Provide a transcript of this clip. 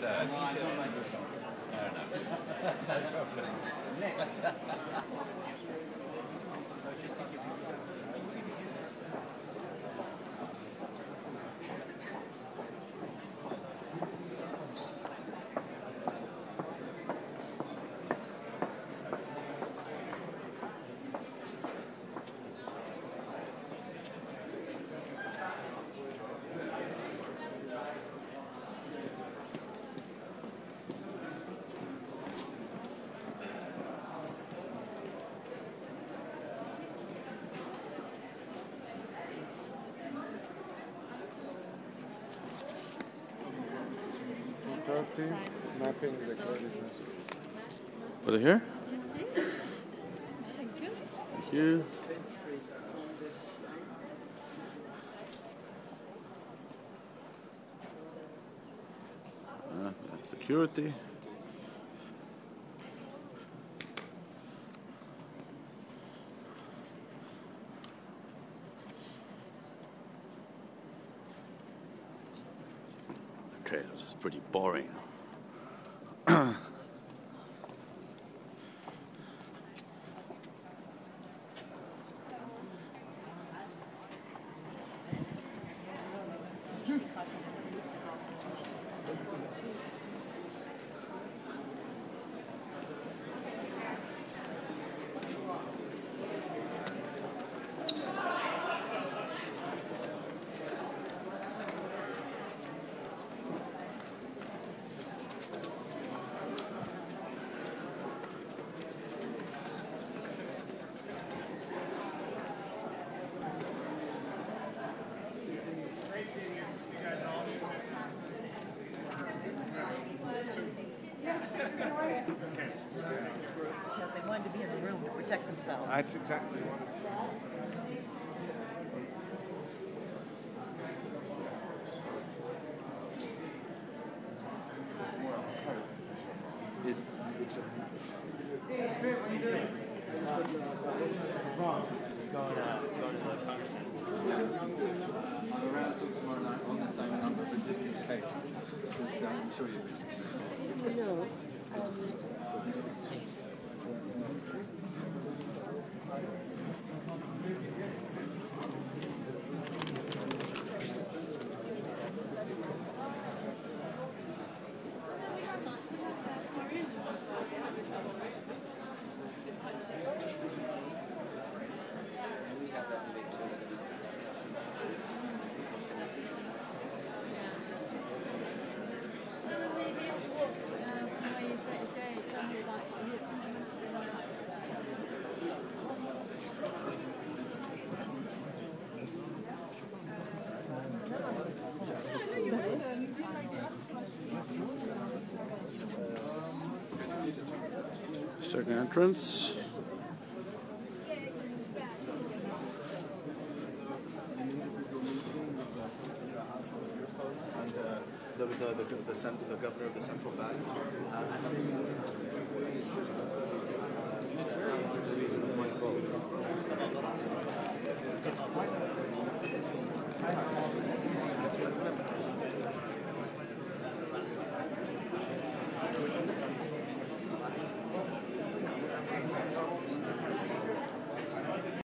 Fair enough. No problem. Mapping the Put it here? Thank you. Thank you. Security. Okay, this is pretty boring. Because they wanted to be in the room to protect themselves. That's exactly what it's Going to the function. I'm around till tomorrow night on the same number, but just in case. Just, I'm sure you'll be. Second entrance. The governor of the central bank.